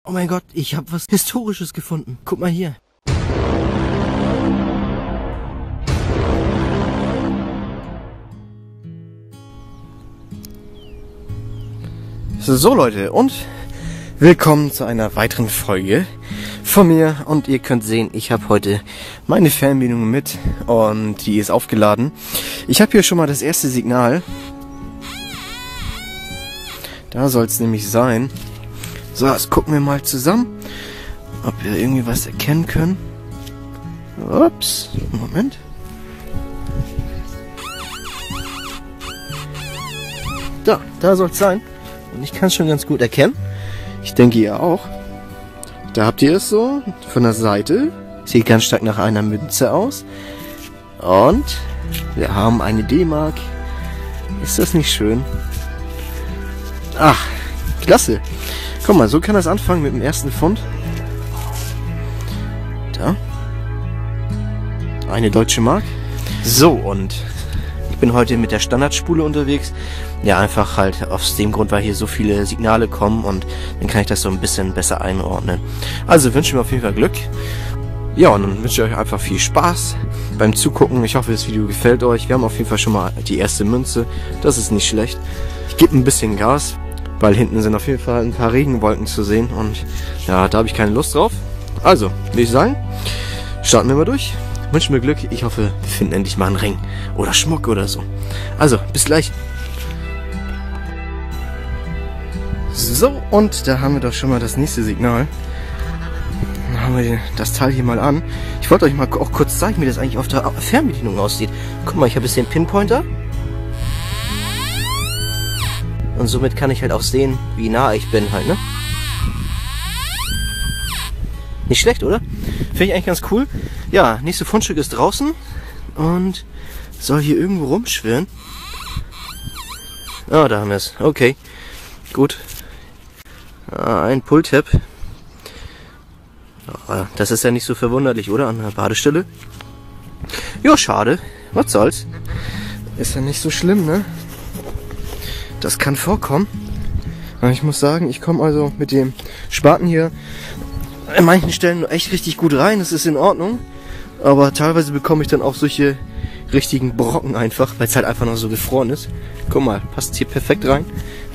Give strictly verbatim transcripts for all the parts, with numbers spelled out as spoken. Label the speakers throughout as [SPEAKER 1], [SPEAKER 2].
[SPEAKER 1] Oh mein Gott, ich habe was Historisches gefunden. Guck mal hier. So Leute, und willkommen zu einer weiteren Folge von mir. Und ihr könnt sehen, ich habe heute meine Fernbedienung mit und die ist aufgeladen. Ich habe hier schon mal das erste Signal. Da soll es nämlich sein. So, jetzt gucken wir mal zusammen, ob wir irgendwie was erkennen können. Ups, Moment. Da, da soll es sein. Und ich kann es schon ganz gut erkennen. Ich denke ihr auch. Da habt ihr es so von der Seite. Sieht ganz stark nach einer Münze aus. Und wir haben eine D-Mark. Ist das nicht schön? Ach, klasse. Guck mal, so kann das anfangen mit dem ersten Pfund. Da. Eine deutsche Mark. So, und ich bin heute mit der Standardspule unterwegs. Ja, einfach halt aus dem Grund, weil hier so viele Signale kommen und dann kann ich das so ein bisschen besser einordnen. Also wünsche ich mir auf jeden Fall Glück. Ja, und dann wünsche ich euch einfach viel Spaß beim Zugucken. Ich hoffe, das Video gefällt euch. Wir haben auf jeden Fall schon mal die erste Münze. Das ist nicht schlecht. Ich gebe ein bisschen Gas, weil hinten sind auf jeden Fall ein paar Regenwolken zu sehen und ja, da habe ich keine Lust drauf. Also, würde ich sagen, starten wir mal durch. Wünsche mir Glück. Ich hoffe, wir finden endlich mal einen Ring oder Schmuck oder so. Also, bis gleich. So, und da haben wir doch schon mal das nächste Signal. Dann haben wir das Teil hier mal an. Ich wollte euch mal auch kurz zeigen, wie das eigentlich auf der Fernbedienung aussieht. Guck mal, ich habe jetzt den Pinpointer. Und somit kann ich halt auch sehen, wie nah ich bin halt, ne? Nicht schlecht, oder? Finde ich eigentlich ganz cool. Ja, nächste Fundstück ist draußen und soll hier irgendwo rumschwirren. Ah, da haben wir es. Okay, gut. Ah, ein Pull-Tab. Ah, das ist ja nicht so verwunderlich, oder? An der Badestelle. Ja, schade. Was soll's? Ist ja nicht so schlimm, ne? Das kann vorkommen. Aber ich muss sagen, ich komme also mit dem Spaten hier an manchen Stellen echt richtig gut rein. Das ist in Ordnung. Aber teilweise bekomme ich dann auch solche richtigen Brocken einfach, weil es halt einfach noch so gefroren ist. Guck mal, passt hier perfekt rein.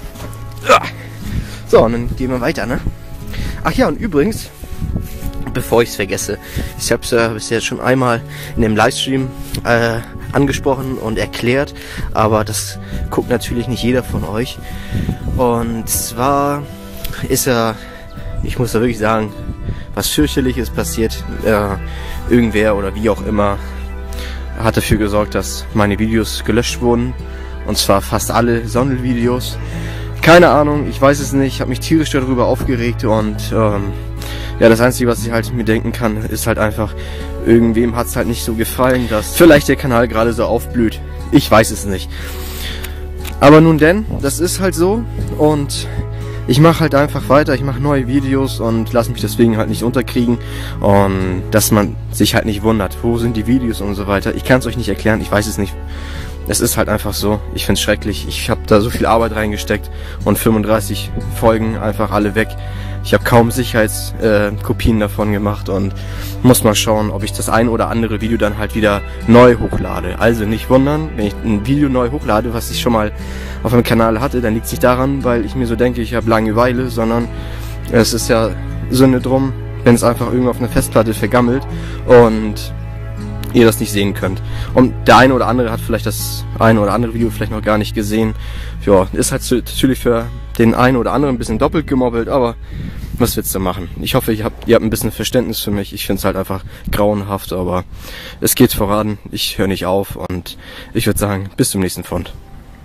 [SPEAKER 1] So, und dann gehen wir weiter, ne? Ach ja, und übrigens, bevor ich es vergesse, ich habe es ja bisher schon einmal in dem Livestream äh, angesprochen und erklärt, aber das guckt natürlich nicht jeder von euch. Und zwar ist ja, ich muss da wirklich sagen, was fürchterliches passiert. Äh, irgendwer oder wie auch immer hat dafür gesorgt, dass meine Videos gelöscht wurden. Und zwar fast alle Sondelvideos. Keine Ahnung, ich weiß es nicht. Ich habe mich tierisch darüber aufgeregt und ähm, ja, das Einzige, was ich halt mir denken kann, ist halt einfach, irgendwem hat es halt nicht so gefallen, dass vielleicht der Kanal gerade so aufblüht. Ich weiß es nicht. Aber nun denn, das ist halt so und ich mache halt einfach weiter. Ich mache neue Videos und lasse mich deswegen halt nicht unterkriegen. Und dass man sich halt nicht wundert, wo sind die Videos und so weiter. Ich kann es euch nicht erklären, ich weiß es nicht. Es ist halt einfach so. Ich finde es schrecklich. Ich habe da so viel Arbeit reingesteckt und fünfunddreißig Folgen einfach alle weg. Ich habe kaum Sicherheitskopien äh, davon gemacht und muss mal schauen, ob ich das ein oder andere Video dann halt wieder neu hochlade. Also nicht wundern, wenn ich ein Video neu hochlade, was ich schon mal auf meinem Kanal hatte, dann liegt es nicht daran, weil ich mir so denke, ich habe Langeweile, sondern es ist ja Sünde drum, wenn es einfach irgendwo auf einer Festplatte vergammelt und ihr das nicht sehen könnt. Und der eine oder andere hat vielleicht das eine oder andere Video vielleicht noch gar nicht gesehen. Ja, ist halt natürlich für den einen oder anderen ein bisschen doppelt gemobbelt, aber was willst du machen? Ich hoffe, ihr habt, ihr habt ein bisschen Verständnis für mich. Ich finde es halt einfach grauenhaft, aber es geht voran. Ich höre nicht auf und ich würde sagen, bis zum nächsten Fund.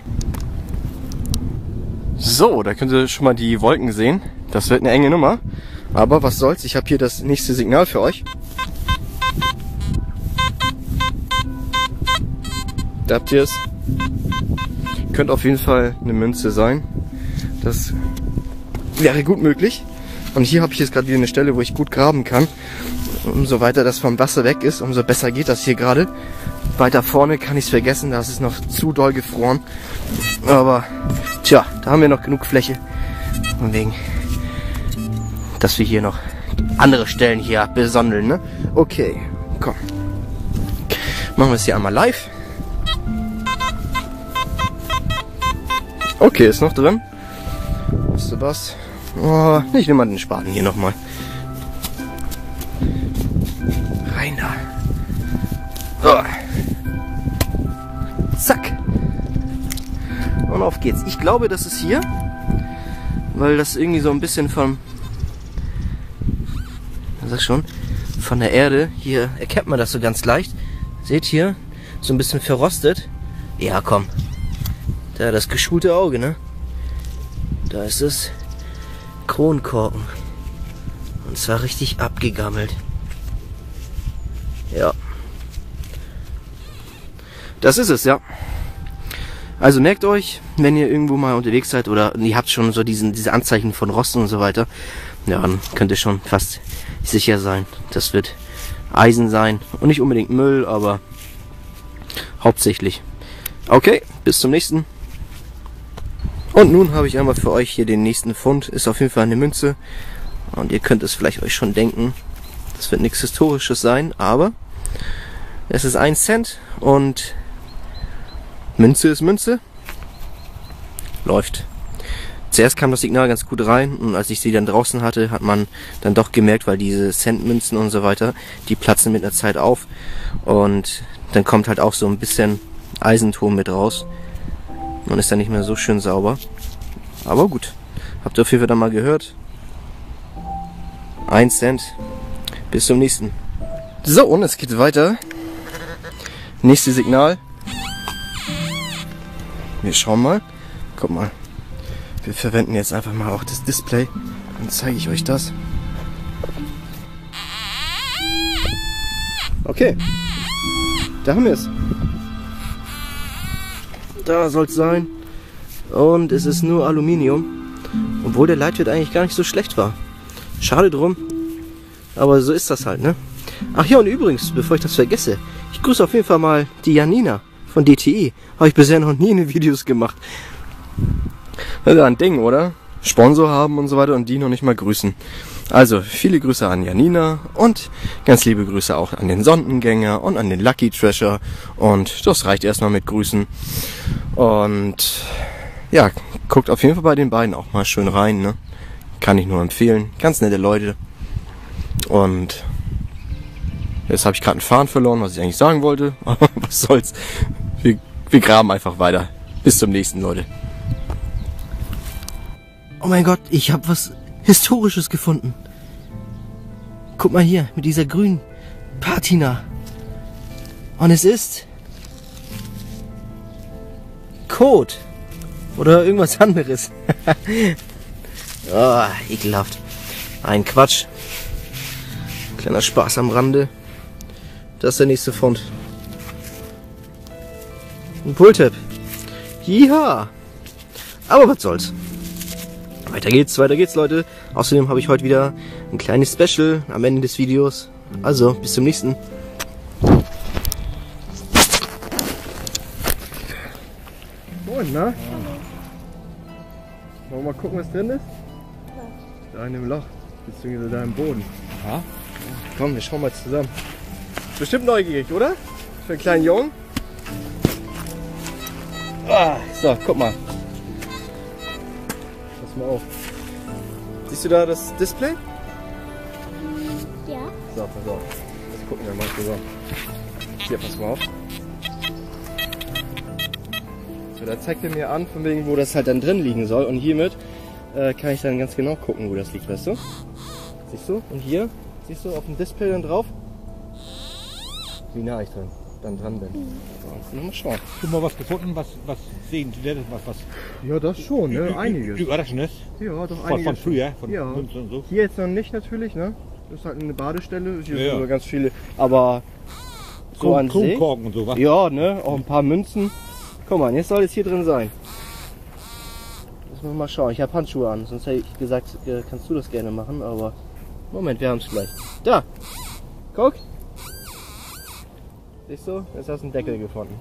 [SPEAKER 1] So, da könnt ihr schon mal die Wolken sehen. Das wird eine enge Nummer. Aber was soll's, ich habe hier das nächste Signal für euch. Da habt ihr es. Könnte auf jeden Fall eine Münze sein. Das wäre gut möglich. Und hier habe ich jetzt gerade wieder eine Stelle, wo ich gut graben kann. Umso weiter das vom Wasser weg ist, umso besser geht das hier gerade. Weiter vorne kann ich es vergessen, da ist es noch zu doll gefroren. Aber tja, da haben wir noch genug Fläche. Von wegen dass wir hier noch andere Stellen hier besondeln, ne? Okay, komm. Machen wir es hier einmal live. Okay, ist noch drin. Weißt du was? Oh, ich nehme mal den Spaten hier nochmal. Rein da. Oh. Zack. Und auf geht's. Ich glaube, das ist hier, weil das irgendwie so ein bisschen vom, sag schon, von der Erde, hier erkennt man das so ganz leicht. Seht hier, so ein bisschen verrostet. Ja, komm. Da das geschulte Auge, ne? Da ist es. Kronkorken. Und zwar richtig abgegammelt. Ja. Das ist es, ja. Also merkt euch, wenn ihr irgendwo mal unterwegs seid oder ihr habt schon so diesen, diese Anzeichen von Rosten und so weiter, ja, dann könnt ihr schon fast sicher sein. Das wird Eisen sein. Und nicht unbedingt Müll, aber hauptsächlich. Okay, bis zum nächsten. Und nun habe ich einmal für euch hier den nächsten Fund. Ist auf jeden Fall eine Münze. Und ihr könnt es vielleicht euch schon denken. Das wird nichts Historisches sein, aber es ist ein Cent und Münze ist Münze. Läuft. Zuerst kam das Signal ganz gut rein und als ich sie dann draußen hatte, hat man dann doch gemerkt, weil diese Centmünzen und so weiter, die platzen mit der Zeit auf und dann kommt halt auch so ein bisschen Eisenton mit raus und ist dann nicht mehr so schön sauber. Aber gut, habt ihr auf jeden Fall dann mal gehört. Ein Cent. Bis zum nächsten. So, und es geht weiter. Nächstes Signal. Wir schauen mal. Guck mal. Wir verwenden jetzt einfach mal auch das Display. Dann zeige ich euch das. Okay. Da haben wir es. Da soll es sein. Und es ist nur Aluminium. Obwohl der Leitwert eigentlich gar nicht so schlecht war. Schade drum. Aber so ist das halt, ne? Ach ja, und übrigens, bevor ich das vergesse, ich grüße auf jeden Fall mal die Janina von D T E. Habe ich bisher noch nie in den Videos gemacht. Das ist ein Ding, oder? Sponsor haben und so weiter und die noch nicht mal grüßen. Also, viele Grüße an Janina und ganz liebe Grüße auch an den Sondengänger und an den Lucky Treasure. Und das reicht erstmal mit Grüßen. Und ja, guckt auf jeden Fall bei den beiden auch mal schön rein, ne? Kann ich nur empfehlen. Ganz nette Leute. Und jetzt habe ich gerade einen Faden verloren, was ich eigentlich sagen wollte. Aber was soll's. Wir, wir graben einfach weiter. Bis zum nächsten, Leute. Oh mein Gott, ich habe was Historisches gefunden. Guck mal hier, mit dieser grünen Patina. Und es ist Code. Oder irgendwas anderes. Oh, ekelhaft. Ein Quatsch. Kleiner Spaß am Rande. Das ist der nächste Fund. Ein Pull-Tab. Ja. Aber was soll's. Weiter geht's, weiter geht's, Leute. Außerdem habe ich heute wieder ein kleines Special am Ende des Videos. Also, bis zum nächsten. Moin, na? Wollen wir mal gucken, was drin ist? Da in dem Loch, beziehungsweise da im Boden. Ja? Komm, wir schauen mal zusammen. Bestimmt neugierig, oder? Für einen kleinen Jungen. Ah, so, guck mal. Pass mal auf. Siehst du da das Display?
[SPEAKER 2] Ja.
[SPEAKER 1] So, pass auf. Jetzt gucken wir mal zusammen. Hier, pass mal auf. So, da zeigt er mir an, von wegen, wo das halt dann drin liegen soll. Und hiermit äh, kann ich dann ganz genau gucken, wo das liegt, weißt du? Siehst du? Und hier, siehst du auf dem Display dann drauf, wie nah ich dann, dann dran bin. Mhm. So, mal schauen.
[SPEAKER 3] Hast du mal was gefunden, was, was sehen was, was
[SPEAKER 1] Ja, das schon, ne? Einiges.
[SPEAKER 3] Überraschendes?
[SPEAKER 1] Ja, doch
[SPEAKER 3] Von,
[SPEAKER 1] einiges.
[SPEAKER 3] von früher, von
[SPEAKER 1] ja.
[SPEAKER 3] Münzen und so.
[SPEAKER 1] Hier jetzt noch nicht natürlich, ne? Das ist halt eine Badestelle, hier
[SPEAKER 3] Ja,
[SPEAKER 1] sind
[SPEAKER 3] ja.
[SPEAKER 1] so ganz viele, aber so an sich.
[SPEAKER 3] Kronkorken und so, was?
[SPEAKER 1] Ja, ne? Auch ein paar Münzen. Guck mal, jetzt soll es hier drin sein. Müssen wir mal schauen. Ich habe Handschuhe an, sonst hätte ich gesagt, äh, kannst du das gerne machen, aber Moment, wir haben es gleich. Da! Guck! Siehst du? Jetzt hast du einen Deckel gefunden.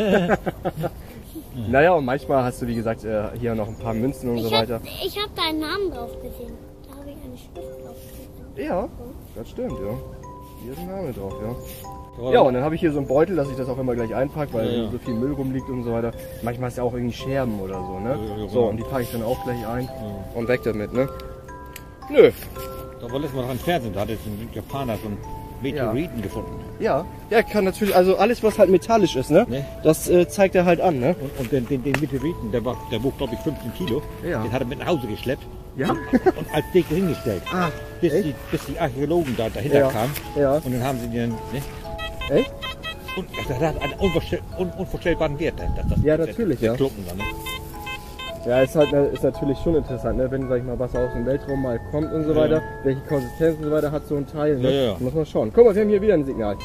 [SPEAKER 1] Naja, und manchmal hast du, wie gesagt, äh, hier noch ein paar Münzen und
[SPEAKER 2] Ich
[SPEAKER 1] so
[SPEAKER 2] hab,
[SPEAKER 1] weiter.
[SPEAKER 2] ich habe deinen Namen drauf gesehen. Da habe ich eine Schrift drauf.
[SPEAKER 1] Ja, das stimmt, ja. Hier ist ein Name drauf, ja. Ja, und dann habe ich hier so einen Beutel, dass ich das auch immer gleich einpacke, weil
[SPEAKER 3] Ja, ja.
[SPEAKER 1] so viel Müll rumliegt und so weiter. Manchmal ist ja auch irgendwie Scherben oder so, ne?
[SPEAKER 3] Ja, ja, ja,
[SPEAKER 1] So,
[SPEAKER 3] genau.
[SPEAKER 1] und die packe ich dann auch gleich ein
[SPEAKER 3] Ja.
[SPEAKER 1] und weg damit, ne? Nö.
[SPEAKER 3] Da war letztes Mal noch ein Fernsehen, da hat jetzt ein Japaner so einen Meteoriten gefunden.
[SPEAKER 1] Ja, ja, kann natürlich, also alles was halt metallisch ist, ne?
[SPEAKER 3] Ne?
[SPEAKER 1] Das äh, zeigt er halt an, ne?
[SPEAKER 3] Und, und den, den, den Meteoriten, der, war, der wog glaube ich fünfzehn Kilo,
[SPEAKER 1] Ja.
[SPEAKER 3] den hat er mit nach Hause geschleppt
[SPEAKER 1] Ja?
[SPEAKER 3] und als Deko hingestellt.
[SPEAKER 1] Ah,
[SPEAKER 3] bis,
[SPEAKER 1] echt?
[SPEAKER 3] die, bis die Archäologen da dahinter
[SPEAKER 1] Ja.
[SPEAKER 3] kamen.
[SPEAKER 1] Ja.
[SPEAKER 3] Und dann haben sie den. Ne?
[SPEAKER 1] Echt?
[SPEAKER 3] Und das hat einen unvorstell, un, unvorstellbaren Wert. Das, das,
[SPEAKER 1] Ja, natürlich,
[SPEAKER 3] der
[SPEAKER 1] ja.
[SPEAKER 3] Klumpen da, ne?
[SPEAKER 1] Ja, ist halt ist natürlich schon interessant, ne? Wenn, sag ich mal, was aus dem Weltraum mal kommt und so
[SPEAKER 3] Ja.
[SPEAKER 1] weiter, welche Konsistenz und so weiter hat so ein Teil, ne?
[SPEAKER 3] Ja, ja.
[SPEAKER 1] Da muss man schauen. Guck mal, wir haben hier wieder ein Signal.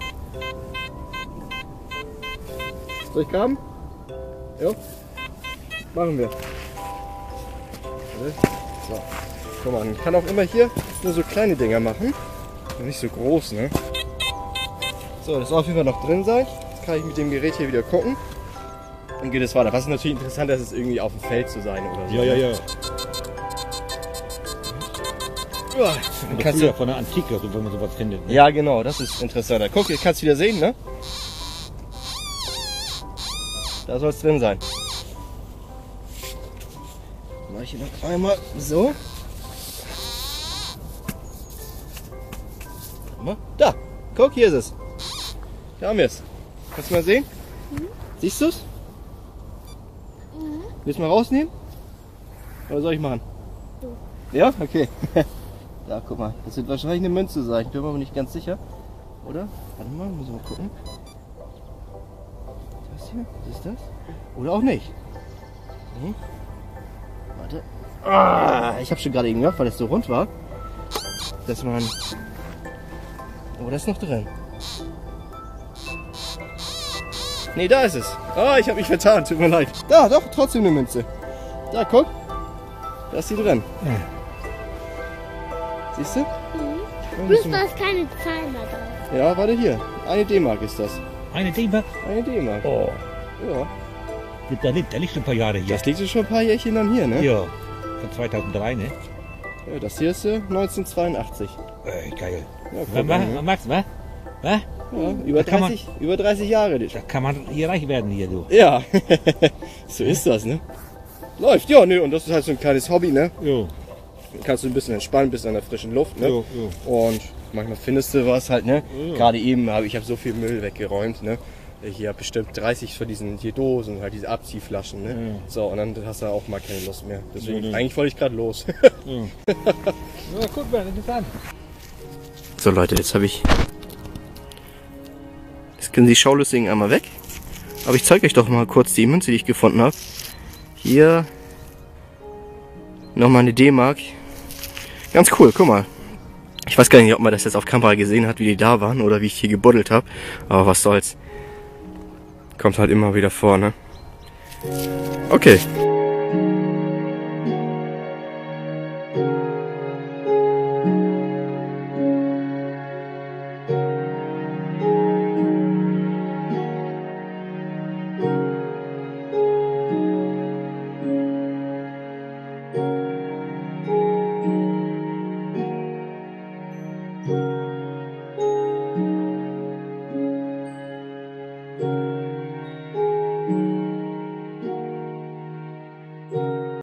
[SPEAKER 1] Soll ich graben? Ja. Machen wir. So. Guck mal, man kann auch immer hier nur so kleine Dinger machen. Nicht so groß, ne? So, das soll auf jeden Fall noch drin sein. Jetzt kann ich mit dem Gerät hier wieder gucken. Und geht es weiter. Was ist natürlich interessant, dass es irgendwie auf dem Feld zu sein oder so.
[SPEAKER 3] Ja, ja, ja.
[SPEAKER 1] Uah, dann
[SPEAKER 3] Das
[SPEAKER 1] kannst
[SPEAKER 3] ist ja
[SPEAKER 1] du,
[SPEAKER 3] von der Antike, also wenn man sowas findet. Ne?
[SPEAKER 1] ja, genau, das ist interessanter. Guck, jetzt kannst du wieder sehen, ne? Da soll es drin sein. Mach ich hier noch einmal so. Guck mal. Da, guck, hier ist es. Da haben wir es. Kannst du mal sehen?
[SPEAKER 2] Mhm.
[SPEAKER 1] Siehst du es?
[SPEAKER 2] Mhm.
[SPEAKER 1] Willst du mal rausnehmen? Oder soll ich machen?
[SPEAKER 2] Du.
[SPEAKER 1] Ja? Okay. Da, guck mal. Das wird wahrscheinlich eine Münze sein. Ich bin mir aber nicht ganz sicher. Oder? Warte mal, müssen wir mal gucken. Das hier? Was ist das? Oder auch nicht. Hm? Warte. Ah, ich habe schon gerade eben gedacht, weil das so rund war, dass man... Oh, das ist noch drin. Nee, da ist es. Ah, ich habe mich vertan, tut mir leid. Da, doch, trotzdem eine Münze. Da, guck. Da ist sie drin.
[SPEAKER 3] Ja.
[SPEAKER 1] Siehst du?
[SPEAKER 2] Mhm. Bloß da ist keine Zahl mehr drauf.
[SPEAKER 1] Ja, warte hier. Eine D-Mark ist das.
[SPEAKER 3] Eine Thema.
[SPEAKER 1] Eine D-Mark.
[SPEAKER 3] Oh,
[SPEAKER 1] Ja.
[SPEAKER 3] der liegt, der liegt schon ein paar Jahre hier.
[SPEAKER 1] Das liegt ja schon ein paar Jährchen dann hier, ne?
[SPEAKER 3] Ja, von zweitausenddrei, ne?
[SPEAKER 1] Ja, das hier ist äh, neunzehnhundertzweiundachtzig.
[SPEAKER 3] Äh, geil.
[SPEAKER 1] Ja,
[SPEAKER 3] Was,
[SPEAKER 1] guck mal,
[SPEAKER 3] was,
[SPEAKER 1] ne?
[SPEAKER 3] Max, was? Was?
[SPEAKER 1] Ja, über,
[SPEAKER 3] Da kann man-
[SPEAKER 1] dreißig, über dreißig Jahre.
[SPEAKER 3] Da kann man hier reich werden hier, du.
[SPEAKER 1] Ja, so ist das, ne? Läuft, ja, ne? Und das ist halt so ein kleines Hobby, ne?
[SPEAKER 3] Jo,
[SPEAKER 1] Kannst du ein bisschen entspannen, bist an der frischen Luft, ne?
[SPEAKER 3] jo, jo.
[SPEAKER 1] Und manchmal findest du was halt, ne?
[SPEAKER 3] Ja.
[SPEAKER 1] Gerade eben habe ich habe so viel Müll weggeräumt, ne? Ich habe bestimmt dreißig von diesen hier Dosen, halt diese Abziehflaschen, ne?
[SPEAKER 3] Ja.
[SPEAKER 1] So, und dann hast du auch mal keine Lust mehr. Deswegen,
[SPEAKER 3] Ja, ja.
[SPEAKER 1] eigentlich wollte ich gerade los.
[SPEAKER 3] Ja. Ja, guck mal, interessant.
[SPEAKER 1] So Leute, jetzt habe ich... Jetzt können die Schaulustigen einmal weg. Aber ich zeige euch doch mal kurz die Münze, die ich gefunden habe. Hier nochmal eine D-Mark. Ganz cool, guck mal. Ich weiß gar nicht, ob man das jetzt auf Kamera gesehen hat, wie die da waren oder wie ich hier gebuddelt habe. Aber was soll's. Kommt halt immer wieder vor, ne? Okay.